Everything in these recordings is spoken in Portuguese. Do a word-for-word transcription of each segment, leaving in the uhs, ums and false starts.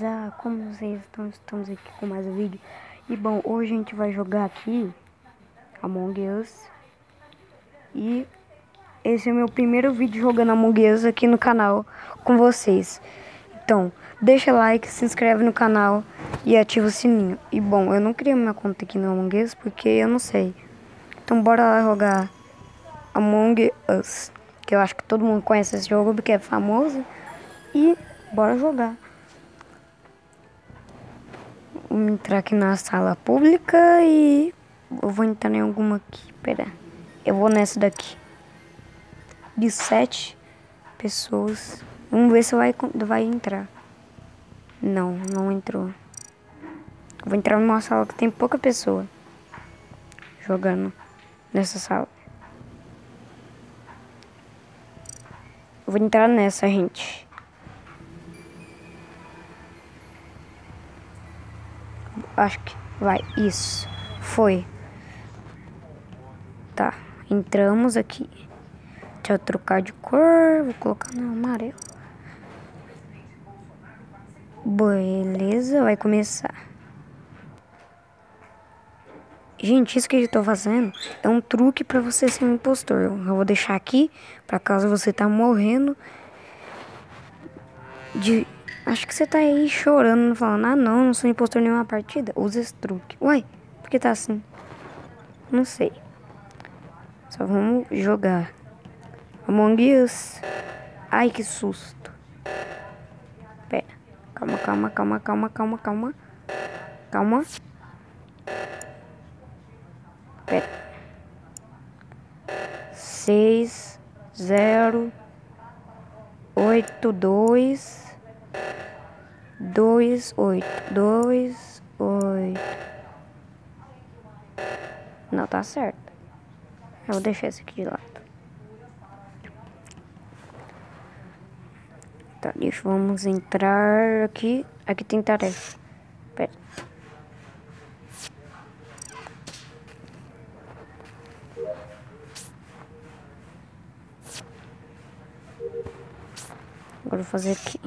rapaziada, como vocês estão? Estamos aqui com mais um vídeo. E bom, hoje a gente vai jogar aqui Among Us. E esse é o meu primeiro vídeo jogando Among Us aqui no canal com vocês. Então, deixa like, se inscreve no canal e ativa o sininho. E bom, eu não criei minha conta aqui no Among Us porque eu não sei. Então bora lá jogar Among Us, que eu acho que todo mundo conhece esse jogo porque é famoso. E bora jogar. Vamos entrar aqui na sala pública e eu vou entrar em alguma aqui. Pera, eu vou nessa daqui. De sete pessoas. Vamos ver se vai, vai entrar. Não, não entrou. Eu vou entrar numa sala que tem pouca pessoa jogando nessa sala. Eu vou entrar nessa, gente. Acho que vai. Isso. Foi. Tá. Entramos aqui. Deixa eu trocar de cor. Vou colocar no amarelo. Beleza. Vai começar. Gente, isso que eu tô fazendo é um truque pra você ser um impostor. Eu vou deixar aqui pra caso você tá morrendo de... Acho que você tá aí chorando, falando, ah não, não sou impostor em nenhuma partida. Usa esse truque. Uai, por que tá assim? Não sei. Só vamos jogar Among Us. Ai, que susto. Pera. Calma, calma, calma, calma, calma, calma. Calma. Pera. Seis, zero, oito, dois, dois, oito, dois, oito. Não tá certo. Eu vou deixar esse aqui de lado. Tá, deixa, vamos entrar aqui. Aqui tem tarefa. Pera. Agora eu vou fazer aqui.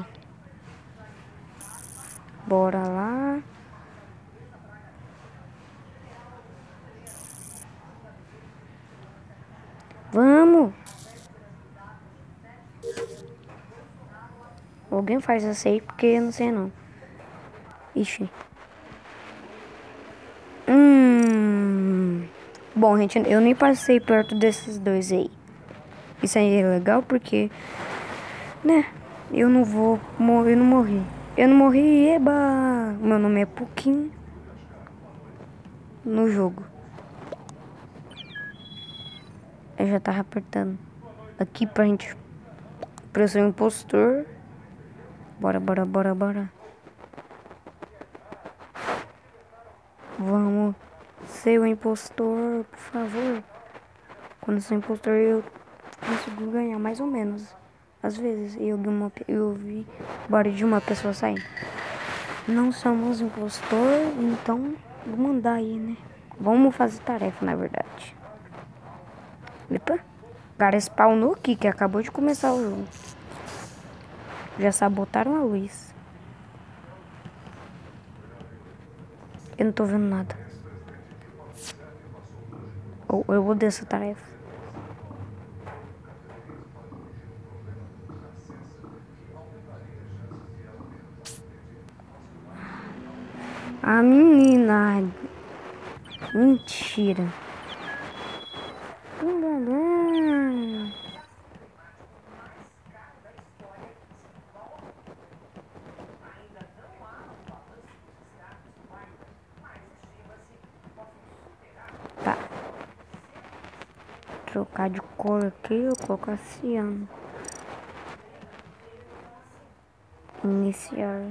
Bora lá. Vamos. Alguém faz essa aí porque eu não sei não. Ixi. Hum. Bom, gente, eu nem passei perto desses dois aí. Isso aí é legal porque, né? Eu não vou morrer, eu não morri. Eu não morri, eba! Meu nome é Puquinho no jogo. Eu já tava apertando aqui pra gente. Pra eu ser um impostor. Bora, bora, bora, bora. Vamos ser o impostor, por favor. Quando eu sou impostor, eu consigo ganhar mais ou menos. Às vezes, eu vi, uma, eu vi barulho de uma pessoa saindo. Não somos impostor, então vou mandar aí, né? Vamos fazer tarefa, na verdade. Epa, o cara spawnou aqui, que acabou de começar o jogo. Já sabotaram a luz. Eu não tô vendo nada. Ou eu vou dessa tarefa. A menina. Mentira. Tá. Trocar de cor aqui, eu coloco assim, ó. Iniciar.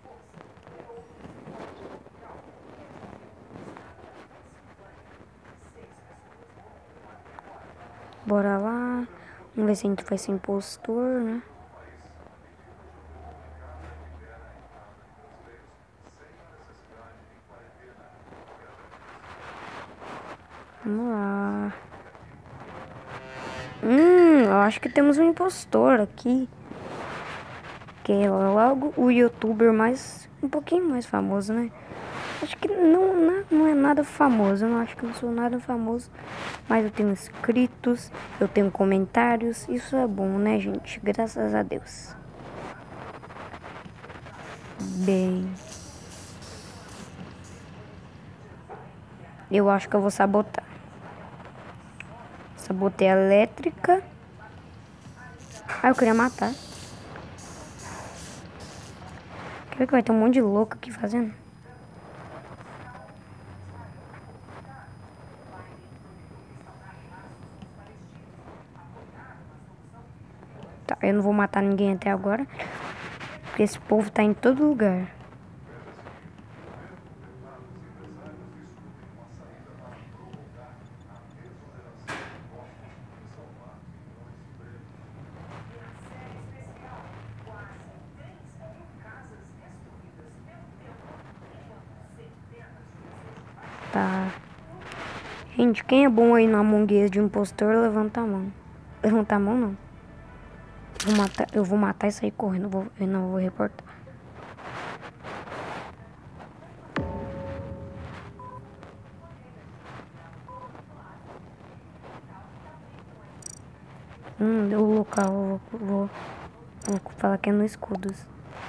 Bora lá. Vamos ver se a gente vai ser impostor, né? Vamos lá. Hum, eu acho que temos um impostor aqui. que é logo o youtuber mais, um pouquinho mais famoso, né? Acho que não, não, não é nada famoso, eu não acho que eu não sou nada famoso, mas eu tenho inscritos, eu tenho comentários, isso é bom, né, gente? Graças a Deus. Bem, eu acho que eu vou sabotar. Sabotei a elétrica. Ah, eu queria matar. Quer ver que vai ter um monte de louco aqui fazendo? Tá, eu não vou matar ninguém até agora, porque esse povo tá em todo lugar. Tá. Gente, quem é bom aí no Among Us de impostor, levanta a mão. Levanta a mão, não. Eu vou matar, eu vou matar e sair correndo. Eu, vou, eu não vou reportar. Hum, deu o local. Eu vou, vou, vou falar que é no escudos.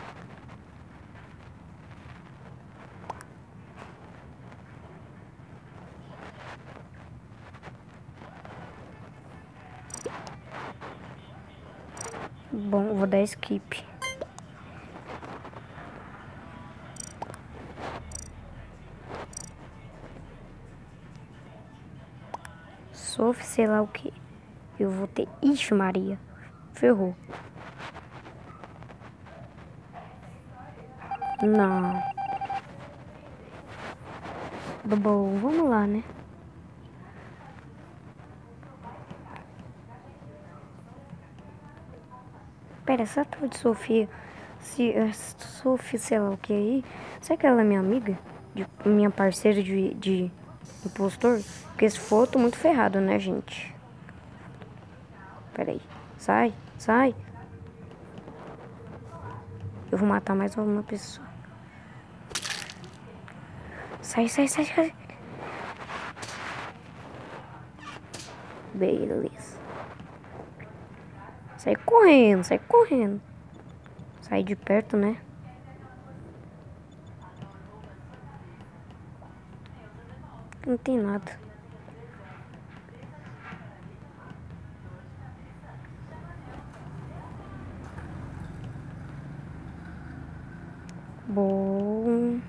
Bom, eu vou dar skip. Sofre, sei lá o que. Eu vou ter... Ixi, Maria. Ferrou. Não. Bom, vamos lá, né? Pera, essa tal de Sofia... Se... Sofia, sei lá o que aí... Será que ela é minha amiga? De, minha parceira de, de impostor? Porque se for, eu tô muito ferrado, né, gente? Pera aí. Sai, sai. Eu vou matar mais uma pessoa. Sai, sai, sai, sai. Beleza. Sai correndo, sai correndo. Sai de perto, né? Não tem nada. Bom.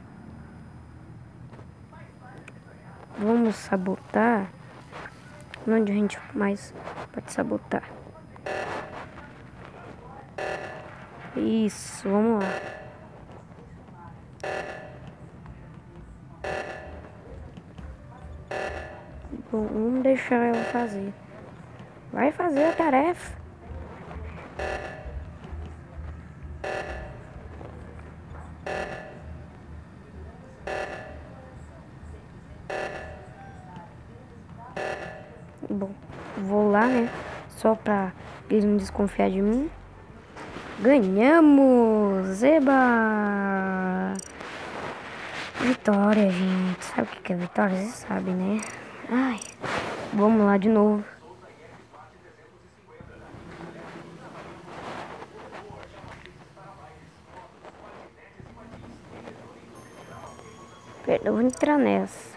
Vamos sabotar. Onde a gente mais pode sabotar? Isso, vamos lá. Bom, vamos deixar ela fazer. Vai fazer a tarefa. Bom, vou lá, né? Só pra eles não desconfiar de mim. Ganhamos! Eba! Vitória, gente. Sabe o que é vitória? Você sabe, né? Ai, vamos lá de novo. Pera, eu vou entrar nessa.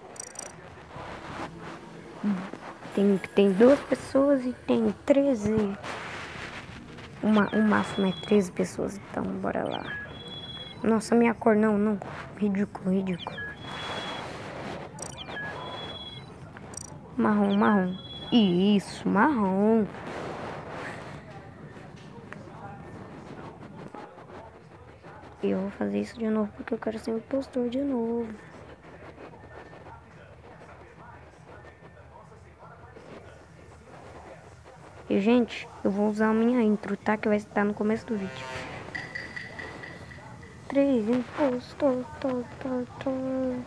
Tem, tem duas pessoas e tem treze. Uma, o máximo é treze pessoas, então bora lá. Nossa, minha cor não, não. Ridículo, ridículo. Marrom, marrom. Isso, marrom. Eu vou fazer isso de novo porque eu quero ser um impostor de novo. E, gente, eu vou usar a minha intro, tá? Que vai estar no começo do vídeo. Três impostor, to, to, to.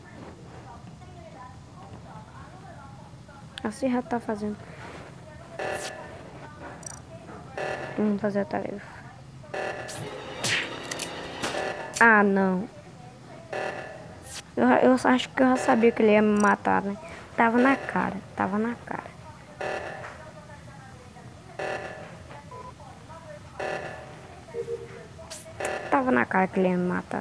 A Serra tá fazendo. Vamos fazer a tarefa. Ah, não. Eu, eu acho que eu já sabia que ele ia me matar, né? Tava na cara, tava na cara. Tava na cara que ele ia me matar.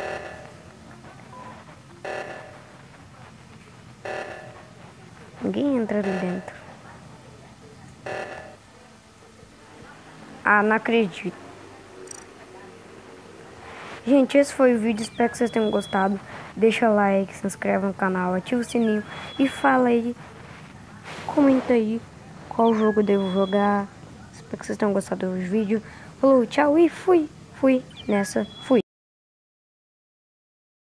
Ninguém entra ali dentro. Ah, não acredito. Gente, esse foi o vídeo. Espero que vocês tenham gostado. Deixa like, se inscreve no canal, ativa o sininho e fala aí. Comenta aí qual jogo eu devo jogar. Espero que vocês tenham gostado do vídeo. Falou, tchau e fui. Fui nessa. Fui.